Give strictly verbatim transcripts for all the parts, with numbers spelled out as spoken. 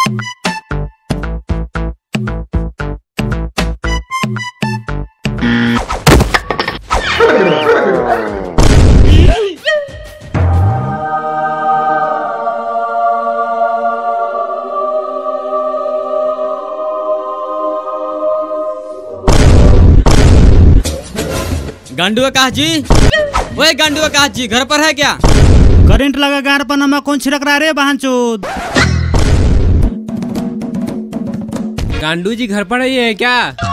गांडू आकाश जी, ओए गांडू आकाश जी, घर पर है क्या? करंट लगा गार पर नमा कौन छिड़क रहा रे बहनचोद? गांडू जी घर पर ही है क्या?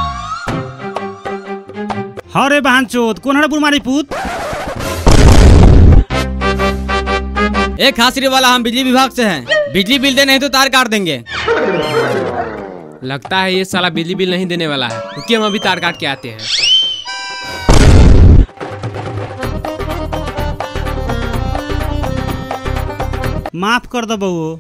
हाँ रे बहनचोद, कौन है बुरमारी पूत? एक हासिरी वाला, हम बिजली विभाग से हैं। बिजली बिल दे नहीं तो तार काट देंगे। लगता है ये साला बिजली बिल नहीं देने वाला है, क्योंकि हम अभी तार काट के आते हैं। माफ कर दो बहू,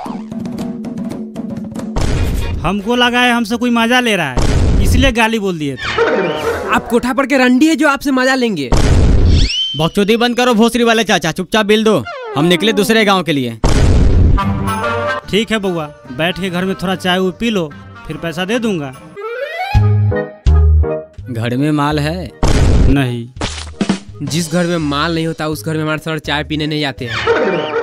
हमको लगा है हमसे कोई मजा ले रहा है, इसलिए गाली बोल दिए थे। आप कोठा पर के रंडी है जो आपसे मजा लेंगे। बकचोदी बंद करो भोसरी वाले चाचा, चुपचाप बिल दो, हम निकले दूसरे गांव के लिए। ठीक है बउआ, बैठ के घर में थोड़ा चाय वो पी लो, फिर पैसा दे दूंगा। घर में माल है? नहीं। जिस घर में माल नहीं होता उस घर में हमारे सर चाय पीने नहीं आते हैं।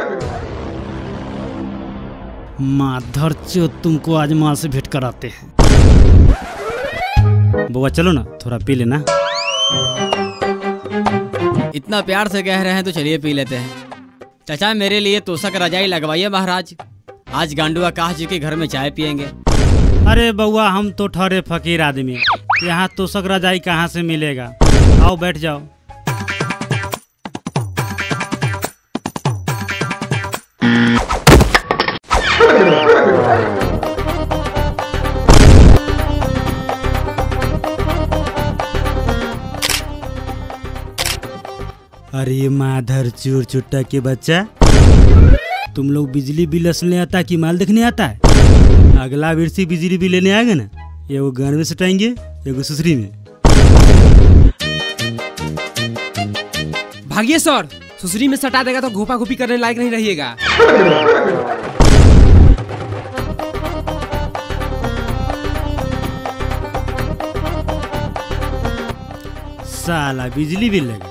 माधर चोद, तुमको आज माल से भेंट कराते हैं। बउआ चलो ना, थोड़ा पी लेना। इतना प्यार से कह रहे हैं तो चलिए पी लेते हैं। चाचा मेरे लिए तोशक रजाई लगवाइए महाराज, आज गांडू आकाश जी के घर में चाय पियेंगे। अरे बउआ, हम तो ठहरे फकीर आदमी, यहाँ तोशक रजाई कहाँ से मिलेगा? आओ बैठ जाओ। अरे माधर चोर चुट्टा के बच्चा, तुम लोग बिजली बिल असलने आता कि माल देखने आता है? अगला बार से बिजली बिल लेने आएगा ना, एगो गान में सटाएंगे, एगो सुसरी में। भागिए सर, सुसरी में सटा देगा तो घोपा घोपी करने लायक नहीं रहिएगा। साला बिजली बिल लगा,